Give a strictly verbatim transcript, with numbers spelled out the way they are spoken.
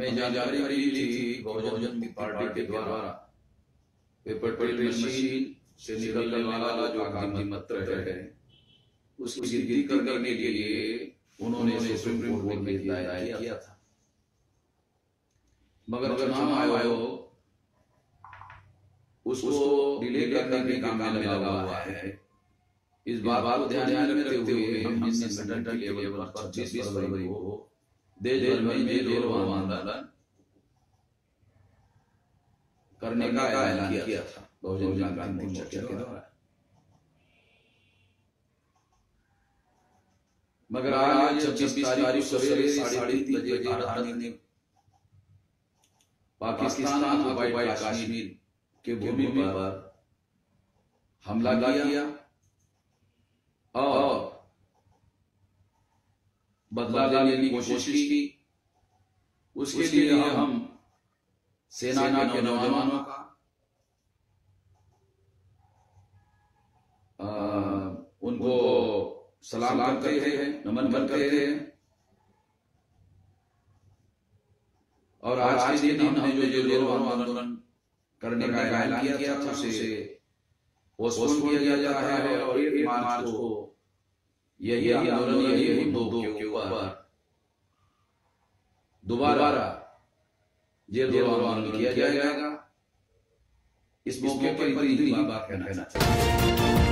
हमें जानकारी मिली थी बहुजन मुक्ति पार्टी के द्वारा पेपर मशीन से निकलने वाला जो कागजी पत्र है उसकी गिनती करने के लिए उन्होंने सुप्रीम कोर्ट में दायर किया था, मगर चुनाव आयोग उसको डिले करने के काम में लगा हुआ है। इस बात को ध्यान में रखते हुए हमने संगठन के लेवल पर छब्बीस फरवरी को देश भर में जेल और आंदोलन करने का ऐलान किया था बहुजन क्रांति मोर्चा के द्वारा। मगर आज छब्बीस तारीख सवेरे साढ़े तीन बजे भारत ने पाकिस्तान ऑक्युपाइड कश्मीर के भूमि पर हमला किया और बदला लेने की कोशिश की। उसके लिए हम सेना के नौजवानों का आ, उनको सलाम करते हैं, नमन करते हैं। और आज के दिन हमने जो जेल आंदोलन करने का ऐलान किया था उसे पोस्टपोन किया जा रहा है और एक मार्च को यही आंदोलन यही मुद्दों के ऊपर दोबारा जेल आंदोलन किया जाएगा। इस मौके पर इतनी बात कहना चाहता हूं।